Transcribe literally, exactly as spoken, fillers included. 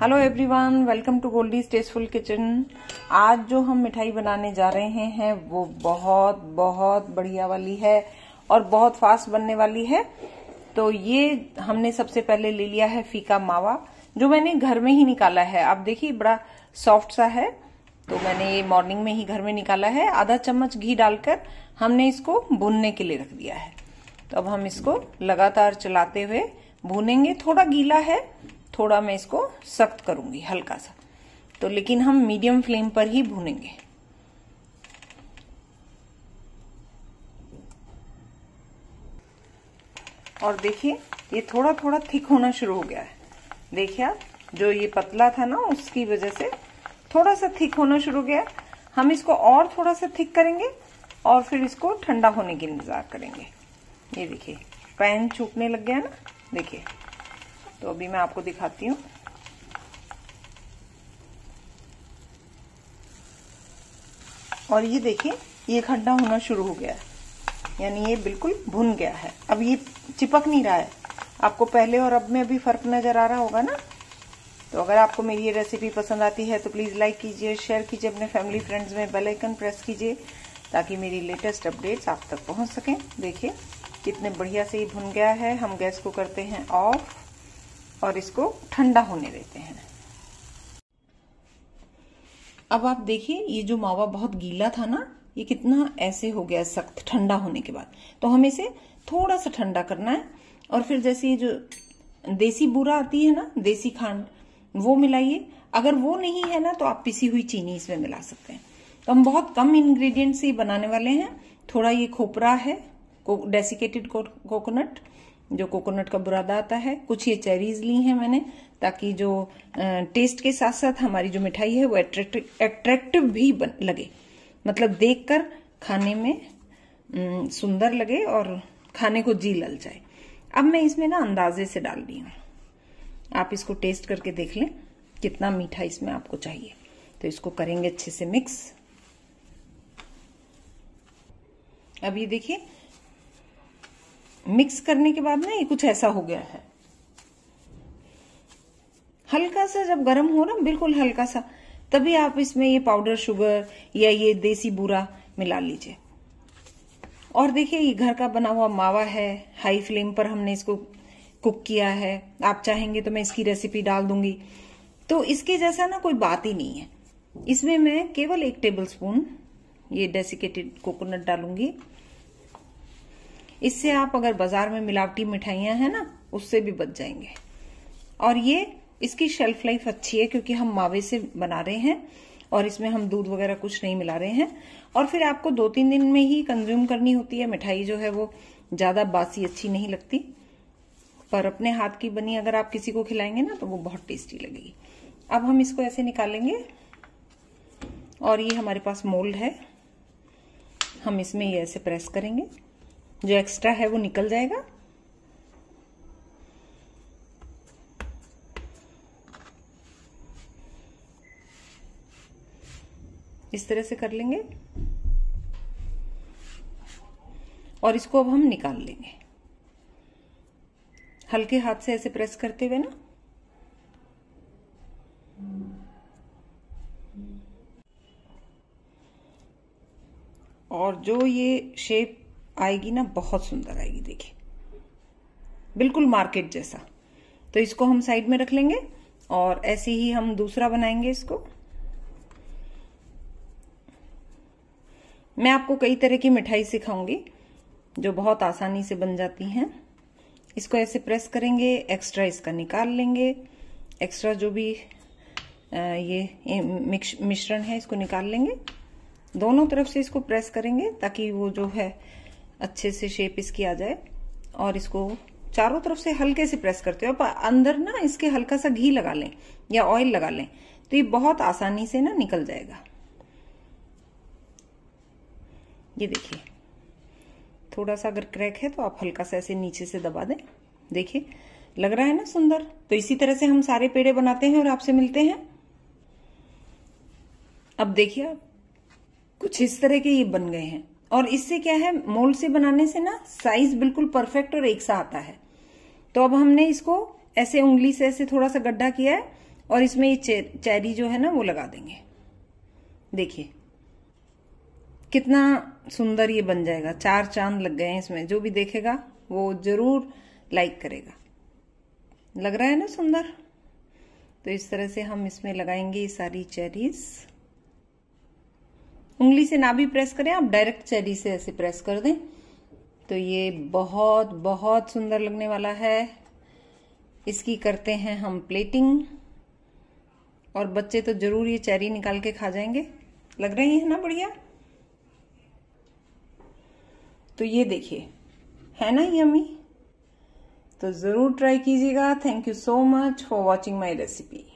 Hello everyone, welcome to Goldie's tasteful kitchen. आज जो हम मिठाई बनाने जा रहे हैं वो बहुत बहुत बढ़िया वाली है और बहुत फास्ट बनने वाली है। तो ये हमने सबसे पहले ले लिया है फीका मावा, जो मैंने घर में ही निकाला है। आप देखिए बड़ा सॉफ्ट सा है, तो मैंने ये मॉर्निंग में ही घर में निकाला है। आधा चम्मच घी डालकर हमने इसको भूनने के लिए रख दिया है। तो अब हम इसको लगातार चलाते हुए भूनेंगे। थोड़ा गीला है, थोड़ा मैं इसको सख्त करूंगी हल्का सा, तो लेकिन हम मीडियम फ्लेम पर ही भूनेंगे। और देखिए ये थोड़ा थोड़ा थिक होना शुरू हो गया है। देखिए आप, जो ये पतला था ना उसकी वजह से थोड़ा सा थिक होना शुरू हो गया। हम इसको और थोड़ा सा थिक करेंगे और फिर इसको ठंडा होने की इंतजार करेंगे। ये देखिए पैन छूटने लग गया ना, देखिए। तो अभी मैं आपको दिखाती हूँ। और ये देखिए ये खड्डा होना शुरू हो गया है, यानी ये बिल्कुल भुन गया है। अब ये चिपक नहीं रहा है। आपको पहले और अब में अभी फर्क नजर आ रहा होगा ना। तो अगर आपको मेरी ये रेसिपी पसंद आती है तो प्लीज लाइक कीजिए, शेयर कीजिए अपने फैमिली फ्रेंड्स में, बेल आइकन प्रेस कीजिए ताकि मेरी लेटेस्ट अपडेट्स आप तक पहुंच सकें। देखिए कितने बढ़िया से ये भुन गया है। हम गैस को करते हैं ऑफ और इसको ठंडा होने देते हैं। अब आप देखिए ये जो मावा बहुत गीला था ना, ये कितना ऐसे हो गया सख्त ठंडा होने के बाद। तो हमें इसे थोड़ा सा ठंडा करना है। और फिर जैसे ये जो देसी बूरा आती है ना, देसी खांड, वो मिलाइए। अगर वो नहीं है ना तो आप पिसी हुई चीनी इसमें मिला सकते हैं। तो हम बहुत कम इंग्रेडिएंट से बनाने वाले हैं। थोड़ा ये खोपरा है, डेसिकेटेड कोकोनट, जो कोकोनट का बुरादा आता है। कुछ ये चेरीज ली हैं मैंने, ताकि जो टेस्ट के साथ साथ हमारी जो मिठाई है वो अट्रैक्टिव भी बन, लगे, मतलब देखकर खाने में सुंदर लगे और खाने को जी लल जाए। अब मैं इसमें ना अंदाजे से डाल रही हूँ। आप इसको टेस्ट करके देख लें कितना मीठा इसमें आपको चाहिए। तो इसको करेंगे अच्छे से मिक्स। अब ये देखिए मिक्स करने के बाद ना ये कुछ ऐसा हो गया है। हल्का सा जब गर्म हो ना, बिल्कुल हल्का सा, तभी आप इसमें ये पाउडर शुगर या ये देसी बूरा मिला लीजिए। और देखिए ये घर का बना हुआ मावा है, हाई फ्लेम पर हमने इसको कुक किया है। आप चाहेंगे तो मैं इसकी रेसिपी डाल दूंगी। तो इसके जैसा ना कोई बात ही नहीं है। इसमें मैं केवल एक टेबल स्पून ये डेसिकेटेड कोकोनट डालूंगी। इससे आप अगर बाजार में मिलावटी मिठाइयां हैं ना, उससे भी बच जाएंगे। और ये इसकी शेल्फ लाइफ अच्छी है क्योंकि हम मावे से बना रहे हैं और इसमें हम दूध वगैरह कुछ नहीं मिला रहे हैं। और फिर आपको दो तीन दिन में ही कंज्यूम करनी होती है। मिठाई जो है वो ज्यादा बासी अच्छी नहीं लगती, पर अपने हाथ की बनी अगर आप किसी को खिलाएंगे ना तो वो बहुत टेस्टी लगेगी। अब हम इसको ऐसे निकालेंगे और ये हमारे पास मोल्ड है। हम इसमें ये ऐसे प्रेस करेंगे, जो एक्स्ट्रा है वो निकल जाएगा। इस तरह से कर लेंगे और इसको अब हम निकाल लेंगे हल्के हाथ से ऐसे प्रेस करते हुए ना। और जो ये शेप आएगी ना, बहुत सुंदर आएगी। देखिए बिल्कुल मार्केट जैसा। तो इसको हम साइड में रख लेंगे और ऐसे ही हम दूसरा बनाएंगे इसको। मैं आपको कई तरह की मिठाई सिखाऊंगी जो बहुत आसानी से बन जाती हैं। इसको ऐसे प्रेस करेंगे, एक्स्ट्रा इसका निकाल लेंगे। एक्स्ट्रा जो भी ये मिश्रण है इसको निकाल लेंगे। दोनों तरफ से इसको प्रेस करेंगे ताकि वो जो है अच्छे से शेप इसकी आ जाए। और इसको चारों तरफ से हल्के से प्रेस करते हो। अंदर ना इसके हल्का सा घी लगा लें या ऑयल लगा लें, तो ये बहुत आसानी से ना निकल जाएगा। ये देखिए थोड़ा सा अगर क्रैक है तो आप हल्का सा ऐसे नीचे से दबा दें। देखिए लग रहा है ना सुंदर। तो इसी तरह से हम सारे पेड़े बनाते हैं और आपसे मिलते हैं। अब देखिए आप, कुछ इस तरह के ये बन गए हैं। और इससे क्या है, मोल्ड से बनाने से ना साइज बिल्कुल परफेक्ट और एक सा आता है। तो अब हमने इसको ऐसे उंगली से ऐसे थोड़ा सा गड्ढा किया है और इसमें ये चे, चेरी जो है ना वो लगा देंगे। देखिए कितना सुंदर ये बन जाएगा, चार चांद लग गए हैं इसमें। जो भी देखेगा वो जरूर लाइक करेगा। लग रहा है ना सुंदर। तो इस तरह से हम इसमें लगाएंगे ये सारी चेरीज। उंगली से ना भी प्रेस करें आप, डायरेक्ट चेरी से ऐसे प्रेस कर दें तो ये बहुत बहुत सुंदर लगने वाला है। इसकी करते हैं हम प्लेटिंग और बच्चे तो जरूर ये चेरी निकाल के खा जाएंगे। लग रही है ना बढ़िया। तो ये देखिए है ना यम्मी। तो जरूर ट्राई कीजिएगा। Thank you so much for watching my recipe.